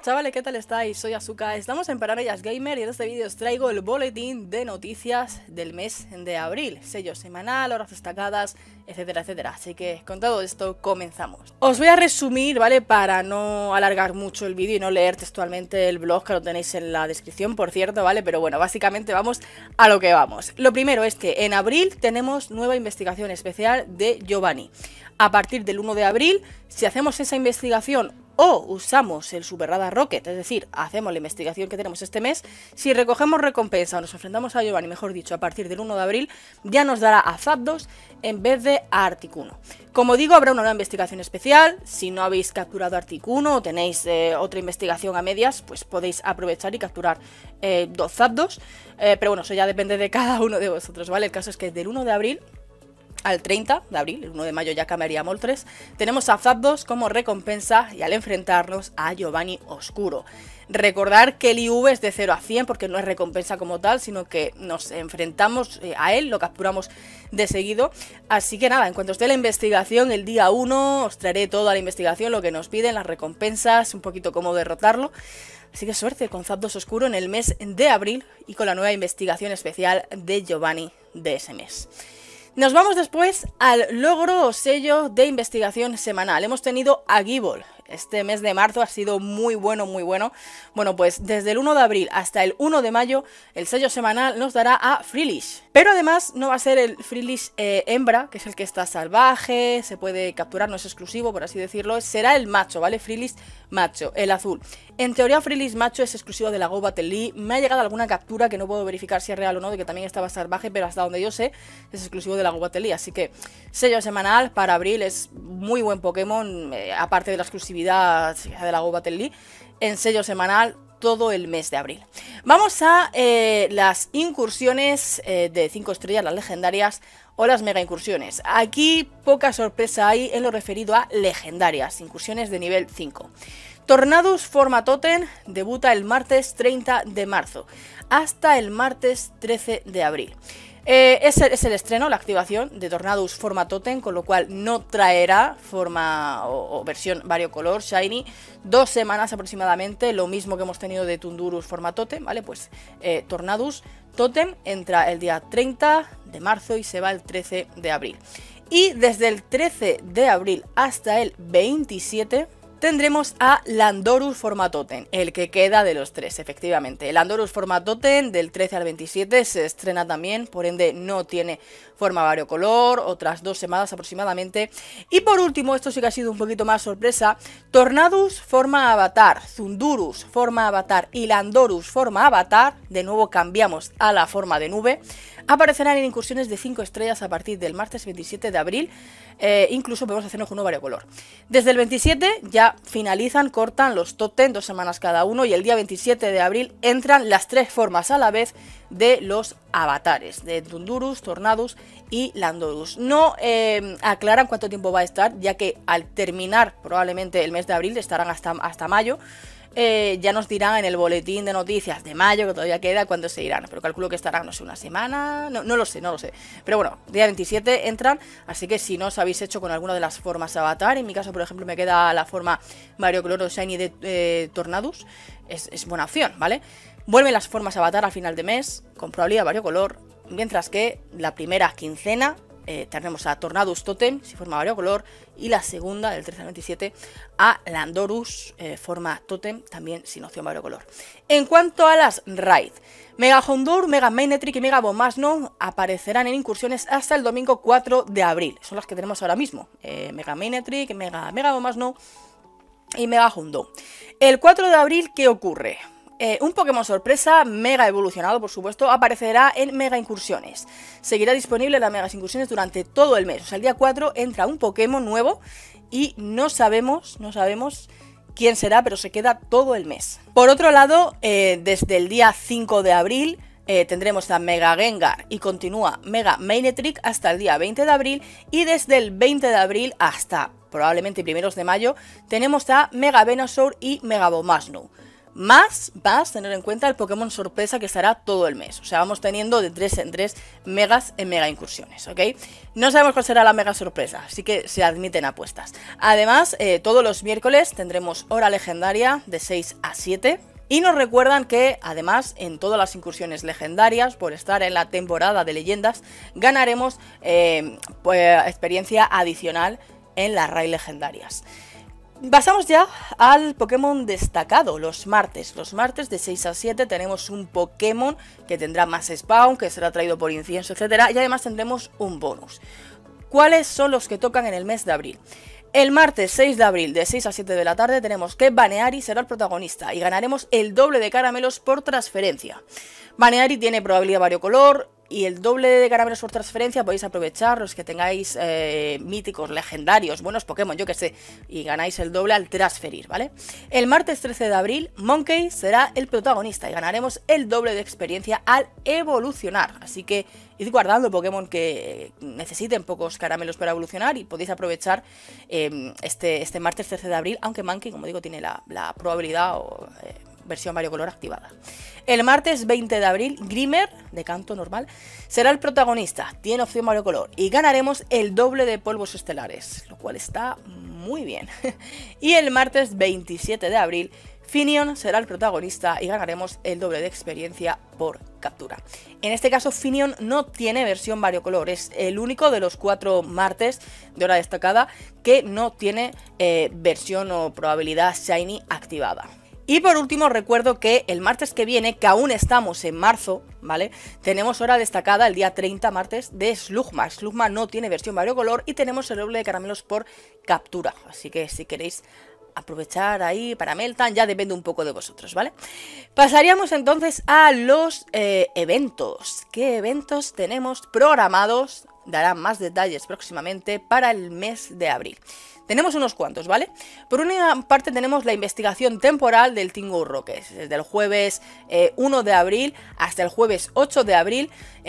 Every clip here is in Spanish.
Hola chavales, ¿qué tal estáis? Soy Asuka, estamos en Paranoias Gamer y en este vídeo os traigo el boletín de noticias del mes de abril. Sello semanal, horas destacadas, etcétera, etcétera. Así que con todo esto comenzamos. Os voy a resumir, ¿vale? Para no alargar mucho el vídeo y no leer textualmente el blog, que lo tenéis en la descripción, por cierto, ¿vale? Pero bueno, básicamente vamos a lo que vamos. Lo primero es que en abril tenemos nueva investigación especial de Giovanni. A partir del 1 de abril, si hacemos esa investigación o usamos el Super Radar Rocket, es decir, hacemos la investigación que tenemos este mes, si recogemos recompensa o nos enfrentamos a Giovanni, mejor dicho, a partir del 1 de abril, ya nos dará a Zapdos en vez de a Articuno. Como digo, habrá una nueva investigación especial. Si no habéis capturado a Articuno o tenéis otra investigación a medias, pues podéis aprovechar y capturar 2 Zapdos. Pero bueno, eso ya depende de cada uno de vosotros, ¿vale? El caso es que del 1 de abril al 30 de abril, el 1 de mayo ya cambiaría Moltres, tenemos a Zapdos como recompensa y al enfrentarnos a Giovanni Oscuro. Recordar que el IV es de 0 a 100 porque no es recompensa como tal, sino que nos enfrentamos a él, lo capturamos de seguido. Así que nada, en cuanto esté la investigación, el día 1 os traeré toda la investigación, lo que nos piden, las recompensas, un poquito cómo derrotarlo. Así que suerte con Zapdos Oscuro en el mes de abril y con la nueva investigación especial de Giovanni de ese mes. Nos vamos después al logro o sello de investigación semanal. Hemos tenido a Gible. Este mes de marzo ha sido muy bueno, muy bueno. Bueno, pues desde el 1 de abril hasta el 1 de mayo, el sello semanal nos dará a Freelish. Pero además no va a ser el Freelish hembra, que es el que está salvaje, se puede capturar, no es exclusivo, por así decirlo. Será el macho, ¿vale? Freelish macho, el azul. En teoría Freelish macho es exclusivo de la Go Battle League. Me ha llegado alguna captura que no puedo verificar si es real o no, de que también estaba salvaje, pero hasta donde yo sé es exclusivo de la Go Battle League. Así que sello semanal para abril es muy buen Pokémon, aparte de la exclusividad de la Go Battle League, en sello semanal todo el mes de abril. Vamos a las incursiones de 5 estrellas, las legendarias o las mega incursiones. Aquí poca sorpresa hay en lo referido a legendarias, incursiones de nivel 5. Tornadus forma Totem debuta el martes 30 de marzo hasta el martes 13 de abril. Es el estreno, la activación de Tornadus forma Totem, con lo cual no traerá forma o versión variocolor Shiny 2 semanas aproximadamente, lo mismo que hemos tenido de Tundurus forma Totem, ¿vale? Pues Tornadus Totem entra el día 30 de marzo y se va el 13 de abril. Y desde el 13 de abril hasta el 27 tendremos a Landorus forma Totem, el que queda de los tres, efectivamente. El Landorus forma Totem del 13 al 27 se estrena también, por ende no tiene forma variocolor, otras 2 semanas aproximadamente. Y por último, esto sí que ha sido un poquito más sorpresa, Tornadus forma Avatar, Tundurus forma Avatar y Landorus forma Avatar, de nuevo cambiamos a la forma de nube, aparecerán en incursiones de 5 estrellas a partir del martes 27 de abril, incluso podemos hacernos con uno variocolor. Desde el 27 ya finalizan, cortan los Totem, 2 semanas cada uno, y el día 27 de abril entran las 3 formas a la vez de los avatares, de Tundurus, Tornadus y Landorus. No aclaran cuánto tiempo va a estar, ya que al terminar probablemente el mes de abril estarán hasta mayo. Ya nos dirán en el boletín de noticias de mayo, que todavía queda, cuándo se irán, pero calculo que estarán, no sé, una semana, no lo sé, pero bueno, día 27 entran, así que si no os habéis hecho con alguna de las formas avatar, en mi caso por ejemplo me queda la forma variocolor o shiny de Tornadus, es buena opción, ¿vale? Vuelven las formas avatar al final de mes, con probabilidad variocolor, mientras que la primera quincena tenemos a Tornadus Totem, si forma variocolor, y la segunda, del 13 al 27, a Landorus, forma Totem, también sin opción variocolor. En cuanto a las raid, Mega Houndour, Mega Manetric y Mega Abomasnow aparecerán en incursiones hasta el domingo 4 de abril. Son las que tenemos ahora mismo, Mega Manetric, Mega Abomasnow y Mega Houndour. El 4 de abril, ¿qué ocurre? Un Pokémon sorpresa, mega evolucionado por supuesto, aparecerá en Mega Incursiones. Seguirá disponible en las Mega Incursiones durante todo el mes. O sea, el día 4 entra un Pokémon nuevo y no sabemos quién será, pero se queda todo el mes. Por otro lado, desde el día 5 de abril tendremos a Mega Gengar y continúa Mega Manetric hasta el día 20 de abril. Y desde el 20 de abril hasta probablemente primeros de mayo tenemos a Mega Venusaur y Mega Abomasnow. Más tener en cuenta el Pokémon sorpresa que estará todo el mes. O sea, vamos teniendo de 3 en 3 megas en mega incursiones, ¿ok? No sabemos cuál será la mega sorpresa, así que se admiten apuestas. Además, todos los miércoles tendremos hora legendaria de 6 a 7. Y nos recuerdan que, además, en todas las incursiones legendarias, por estar en la temporada de leyendas, ganaremos pues, experiencia adicional en las raid legendarias. Pasamos ya al Pokémon destacado, los martes. Los martes de 6 a 7 tenemos un Pokémon que tendrá más spawn, que será traído por incienso, etc. Y además tendremos un bonus. ¿Cuáles son los que tocan en el mes de abril? El martes 6 de abril de 6 a 7 de la tarde tenemos que Baneari será el protagonista y ganaremos el doble de caramelos por transferencia. Baneari tiene probabilidad variocolor y el doble de caramelos por transferencia podéis aprovechar los que tengáis míticos, legendarios, buenos Pokémon, yo que sé, y ganáis el doble al transferir, ¿vale? El martes 13 de abril, Monkey será el protagonista y ganaremos el doble de experiencia al evolucionar, así que id guardando Pokémon que necesiten pocos caramelos para evolucionar y podéis aprovechar este martes 13 de abril, aunque Monkey, como digo, tiene la probabilidad o versión variocolor activada. El martes 20 de abril, Grimer, de canto normal, será el protagonista, tiene opción variocolor y ganaremos el doble de polvos estelares, lo cual está muy bien. Y el martes 27 de abril, Finion será el protagonista y ganaremos el doble de experiencia por captura. En este caso, Finion no tiene versión variocolor, es el único de los 4 martes de hora destacada que no tiene versión o probabilidad Shiny activada. Y por último recuerdo que el martes que viene, que aún estamos en marzo, ¿vale? Tenemos hora destacada el día 30 martes de Slugma. Slugma no tiene versión variocolor y tenemos el doble de caramelos por captura. Así que si queréis aprovechar ahí para Meltan, ya depende un poco de vosotros, ¿vale? Pasaríamos entonces a los eventos. ¿Qué eventos tenemos programados? Darán más detalles próximamente para el mes de abril. Tenemos unos cuantos, ¿vale? Por una parte tenemos la investigación temporal del Team Go Rocket. Desde el jueves 1 de abril hasta el jueves 8 de abril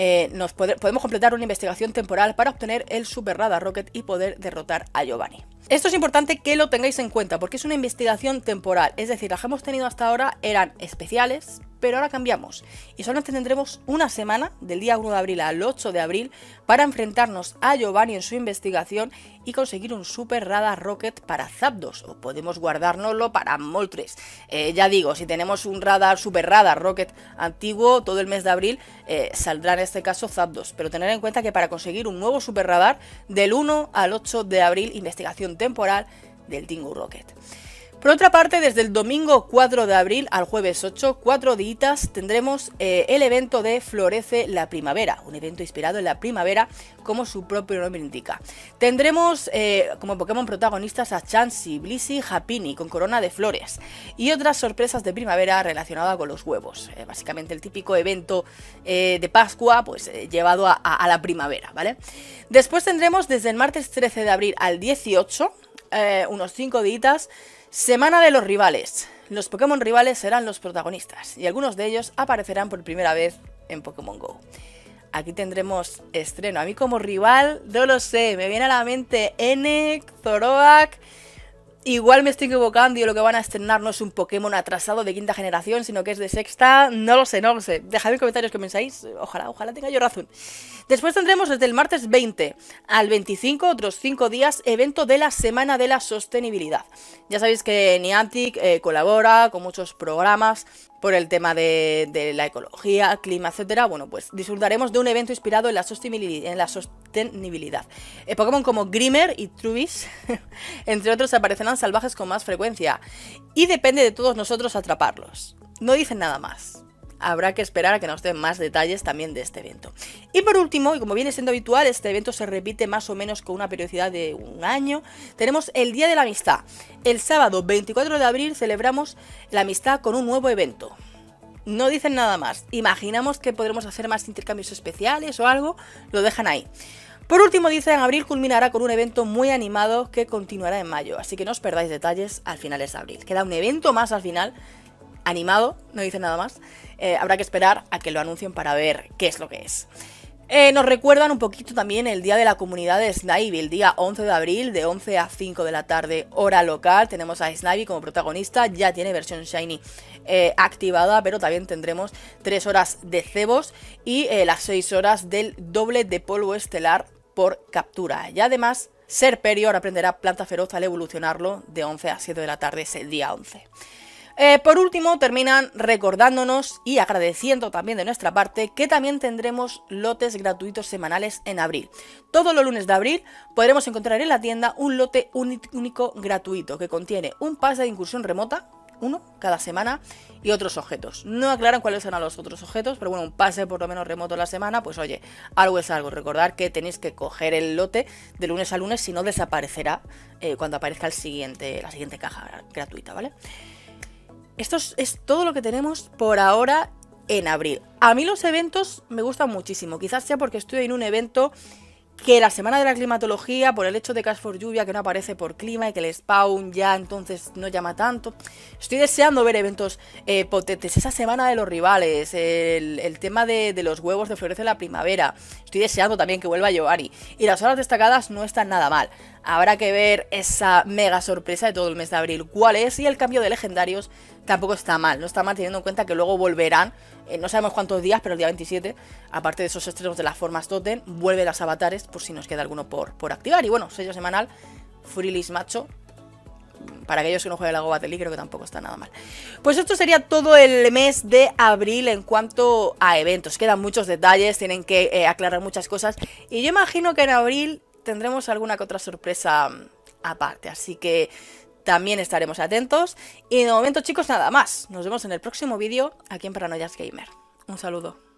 podemos completar una investigación temporal para obtener el Super Radar Rocket y poder derrotar a Giovanni. Esto es importante que lo tengáis en cuenta porque es una investigación temporal, es decir, las que hemos tenido hasta ahora eran especiales, pero ahora cambiamos y solamente tendremos una semana, del día 1 de abril al 8 de abril, para enfrentarnos a Giovanni en su investigación y conseguir un Super Radar Rocket para Zapdos, o podemos guardárnoslo para Moltres. Ya digo, si tenemos un Super Radar Rocket antiguo, todo el mes de abril saldrá en este caso Zapdos, pero tener en cuenta que para conseguir un nuevo Super Radar, del 1 al 8 de abril, investigación temporal del Team Go Rocket. Por otra parte, desde el domingo 4 de abril al jueves 8, 4 días, tendremos el evento de Florece la Primavera, un evento inspirado en la primavera, como su propio nombre indica. Tendremos como Pokémon protagonistas a Chansey, Blissey, Happiny, con corona de flores, y otras sorpresas de primavera relacionadas con los huevos. Básicamente el típico evento de Pascua, pues llevado a la primavera, ¿vale? Después tendremos desde el martes 13 de abril al 18, unos 5 días, Semana de los rivales. Los Pokémon rivales serán los protagonistas y algunos de ellos aparecerán por primera vez en Pokémon GO. Aquí tendremos estreno. A mí como rival, no lo sé, me viene a la mente Enek, Zoroark. Igual me estoy equivocando y lo que van a estrenar no es un Pokémon atrasado de 5ª generación, sino que es de 6ª, no lo sé. Dejadme en comentarios qué pensáis, ojalá tenga yo razón. Después tendremos desde el martes 20 al 25, otros 5 días, evento de la Semana de la Sostenibilidad. Ya sabéis que Niantic colabora con muchos programas por el tema de la ecología, clima, etcétera. Bueno, pues disfrutaremos de un evento inspirado en la sostenibilidad. Pokémon como Grimer y Trubbish, entre otros, aparecerán salvajes con más frecuencia. Y depende de todos nosotros atraparlos. No dicen nada más. Habrá que esperar a que nos den más detalles también de este evento. Y por último, y como viene siendo habitual, este evento se repite más o menos con una periodicidad de un año. Tenemos el Día de la Amistad. El sábado 24 de abril celebramos la amistad con un nuevo evento. No dicen nada más. Imaginamos que podremos hacer más intercambios especiales o algo. Lo dejan ahí. Por último, dicen, abril culminará con un evento muy animado que continuará en mayo. Así que no os perdáis detalles al finales de abril. Queda un evento más al final, animado, no dicen nada más. Habrá que esperar a que lo anuncien para ver qué es lo que es. Nos recuerdan un poquito también el día de la comunidad de Snivy, el día 11 de abril, de 11 a 5 de la tarde, hora local. Tenemos a Snivy como protagonista, ya tiene versión Shiny activada, pero también tendremos 3 horas de cebos y las 6 horas del doble de polvo estelar por captura. Y además, Serperior aprenderá Planta Feroz al evolucionarlo de 11 a 7 de la tarde, ese día 11. Por último, terminan recordándonos y agradeciendo también de nuestra parte que también tendremos lotes gratuitos semanales en abril. Todos los lunes de abril podremos encontrar en la tienda un lote único gratuito que contiene un pase de incursión remota, uno cada semana, y otros objetos. No aclaran cuáles serán los otros objetos, pero bueno, un pase por lo menos remoto a la semana, pues oye, algo es algo. Recordad que tenéis que coger el lote de lunes a lunes, si no desaparecerá cuando aparezca la siguiente caja gratuita, ¿vale? Esto es todo lo que tenemos por ahora en abril. A mí los eventos me gustan muchísimo. Quizás sea porque estoy en un evento que la semana de la climatología, por el hecho de Cash for Lluvia, que no aparece por clima y que el spawn ya entonces no llama tanto. Estoy deseando ver eventos potentes. Esa semana de los rivales, el tema de los huevos de Florece la Primavera. Estoy deseando también que vuelva Giovanni. Y las horas destacadas no están nada mal. Habrá que ver esa mega sorpresa de todo el mes de abril, cuál es, y el cambio de legendarios tampoco está mal. No está mal teniendo en cuenta que luego volverán, no sabemos cuántos días, pero el día 27, aparte de esos estrenos de las formas Totem, vuelven las avatares, por si nos queda alguno por activar. Y bueno, sello semanal, Furilis Macho, para aquellos que no jueguen la Go Battle League, creo que tampoco está nada mal. Pues esto sería todo el mes de abril en cuanto a eventos. Quedan muchos detalles, tienen que aclarar muchas cosas, y yo imagino que en abril tendremos alguna que otra sorpresa aparte, así que también estaremos atentos. Y de momento, chicos, nada más. Nos vemos en el próximo vídeo aquí en Paranoias Gamer. Un saludo.